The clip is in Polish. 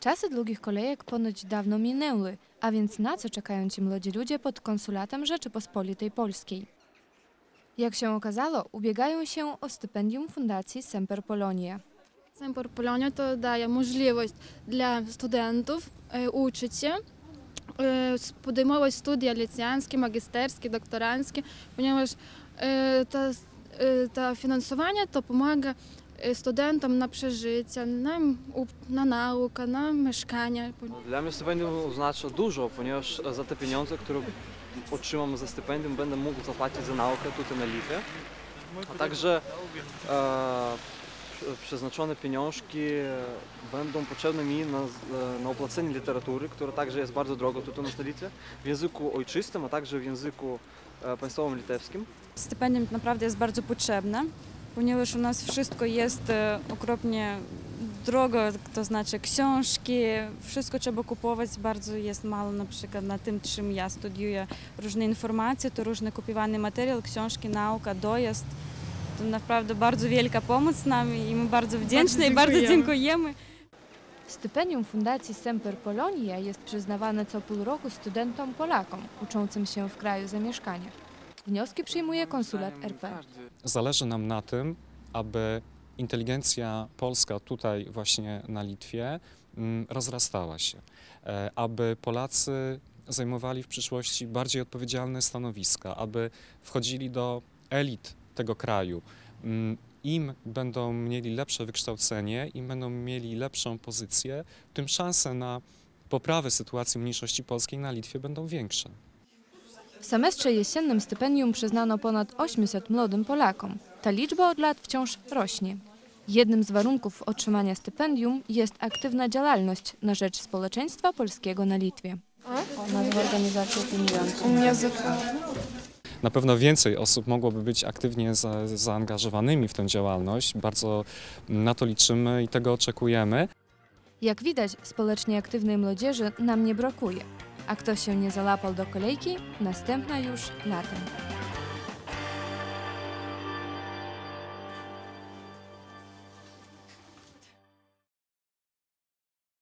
Czasy długich kolejek ponoć dawno minęły, a więc na co czekają ci młodzi ludzie pod konsulatem Rzeczypospolitej Polskiej? Jak się okazało, ubiegają się o stypendium Fundacji Semper Polonia. Semper Polonia to daje możliwość dla studentów uczyć się, podejmować studia licenckie, magisterskie, doktoranckie, ponieważ to finansowanie to pomaga studentom na przeżycie, na naukę, na mieszkanie. Dla mnie stypendium oznacza dużo, ponieważ za te pieniądze, które otrzymam za stypendium, będę mógł zapłacić za naukę tutaj na Litwie, a także przeznaczone pieniążki będą potrzebne mi na opłacenie literatury, która także jest bardzo droga tutaj na Litwie, w języku ojczystym, a także w języku państwowym litewskim. Stypendium naprawdę jest bardzo potrzebne, ponieważ u nas wszystko jest okropnie drogo, to znaczy książki, wszystko trzeba kupować, bardzo jest mało na przykład na tym, czym ja studiuję, różne informacje, to różny kupowany materiał, książki, nauka, dojazd. To naprawdę bardzo wielka pomoc nam i my bardzo wdzięczni i bardzo dziękujemy. Stypendium Fundacji Semper Polonia jest przyznawane co pół roku studentom Polakom uczącym się w kraju zamieszkania. Wnioski przyjmuje konsulat RP. Zależy nam na tym, aby inteligencja polska tutaj właśnie na Litwie rozrastała się, aby Polacy zajmowali w przyszłości bardziej odpowiedzialne stanowiska, aby wchodzili do elit tego kraju. Im będą mieli lepsze wykształcenie, im będą mieli lepszą pozycję, tym szanse na poprawę sytuacji mniejszości polskiej na Litwie będą większe. W semestrze jesiennym stypendium przyznano ponad 800 młodym Polakom. Ta liczba od lat wciąż rośnie. Jednym z warunków otrzymania stypendium jest aktywna działalność na rzecz społeczeństwa polskiego na Litwie. Nazwa organizacji opiniującej. Na pewno więcej osób mogłoby być aktywnie zaangażowanymi w tę działalność. Bardzo na to liczymy i tego oczekujemy. Jak widać, społecznie aktywnej młodzieży nam nie brakuje. A kto się nie załapał do kolejki, następna już latem.